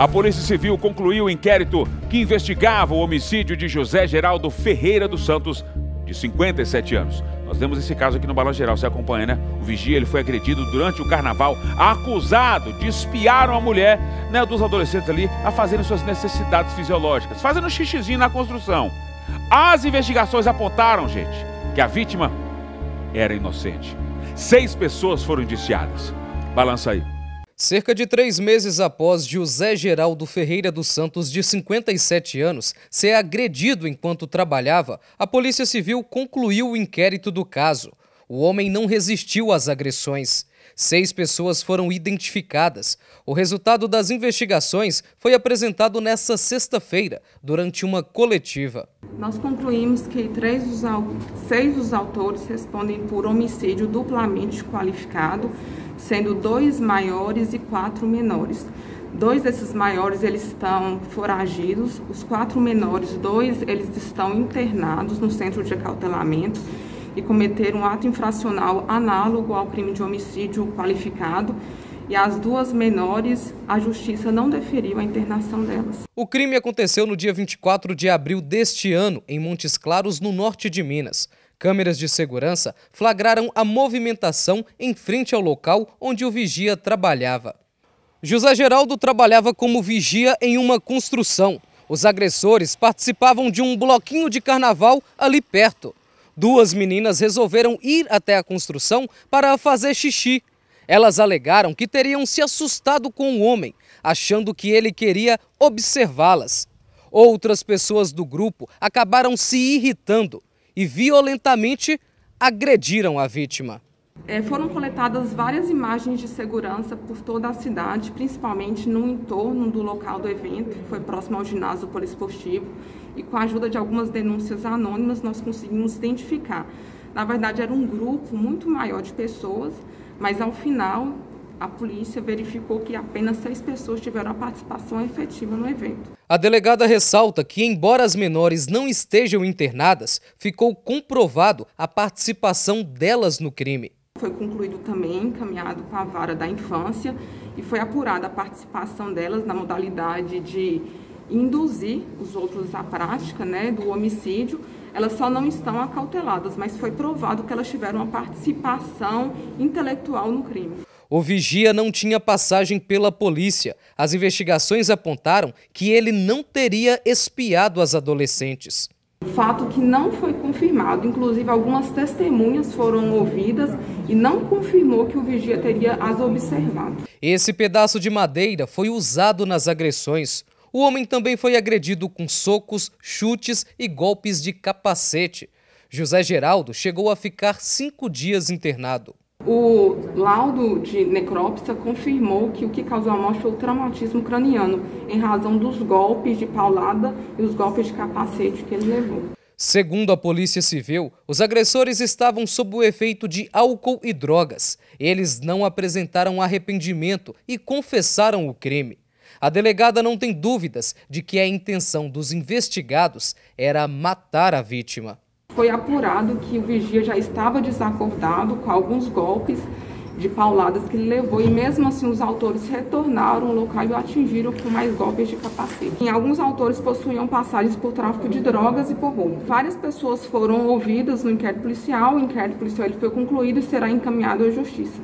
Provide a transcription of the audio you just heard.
A Polícia Civil concluiu o inquérito que investigava o homicídio de José Geraldo Ferreira dos Santos, de 57 anos. Nós temos esse caso aqui no Balanço Geral, você acompanha, né? O vigia ele foi agredido durante o carnaval, acusado de espiar uma mulher, né, dos adolescentes ali, a fazerem suas necessidades fisiológicas, fazendo um xixizinho na construção. As investigações apontaram, gente, que a vítima era inocente. 6 pessoas foram indiciadas. Balança aí. Cerca de 3 meses após José Geraldo Ferreira dos Santos, de 57 anos, ser agredido enquanto trabalhava, a Polícia Civil concluiu o inquérito do caso. O homem não resistiu às agressões. 6 pessoas foram identificadas. O resultado das investigações foi apresentado nesta sexta-feira, durante uma coletiva. Nós concluímos que 6 dos autores respondem por homicídio duplamente qualificado, sendo 2 maiores e 4 menores. 2 desses maiores eles estão foragidos, os 4 menores, 2 eles estão internados no centro de acautelamento e cometeram um ato infracional análogo ao crime de homicídio qualificado. E as 2 menores, a justiça não deferiu a internação delas. O crime aconteceu no dia 24 de abril deste ano, em Montes Claros, no norte de Minas. Câmeras de segurança flagraram a movimentação em frente ao local onde o vigia trabalhava. José Geraldo trabalhava como vigia em uma construção. Os agressores participavam de um bloquinho de carnaval ali perto. 2 meninas resolveram ir até a construção para fazer xixi. Elas alegaram que teriam se assustado com o homem, achando que ele queria observá-las. Outras pessoas do grupo acabaram se irritando e violentamente agrediram a vítima. Foram coletadas várias imagens de segurança por toda a cidade, principalmente no entorno do local do evento, que foi próximo ao ginásio poliesportivo, e com a ajuda de algumas denúncias anônimas nós conseguimos identificar. Na verdade era um grupo muito maior de pessoas, mas ao final a polícia verificou que apenas 6 pessoas tiveram a participação efetiva no evento. A delegada ressalta que, embora as menores não estejam internadas, ficou comprovado a participação delas no crime. Foi concluído também, encaminhado para a vara da infância e foi apurada a participação delas na modalidade de induzir os outros à prática, né, do homicídio. Elas só não estão acauteladas, mas foi provado que elas tiveram uma participação intelectual no crime. O vigia não tinha passagem pela polícia. As investigações apontaram que ele não teria espiado as adolescentes. Fato que não foi confirmado, inclusive algumas testemunhas foram ouvidas e não confirmou que o vigia teria as observado. Esse pedaço de madeira foi usado nas agressões. O homem também foi agredido com socos, chutes e golpes de capacete. José Geraldo chegou a ficar 5 dias internado. O laudo de necrópsia confirmou que o que causou a morte foi o traumatismo craniano, em razão dos golpes de paulada e os golpes de capacete que ele levou. Segundo a Polícia Civil, os agressores estavam sob o efeito de álcool e drogas. Eles não apresentaram arrependimento e confessaram o crime. A delegada não tem dúvidas de que a intenção dos investigados era matar a vítima. Foi apurado que o vigia já estava desacordado com alguns golpes de pauladas que ele levou e mesmo assim os autores retornaram ao local e o atingiram com mais golpes de capacete. E alguns autores possuíam passagens por tráfico de drogas e por roubo. Várias pessoas foram ouvidas no inquérito policial, o inquérito policial ele foi concluído e será encaminhado à justiça.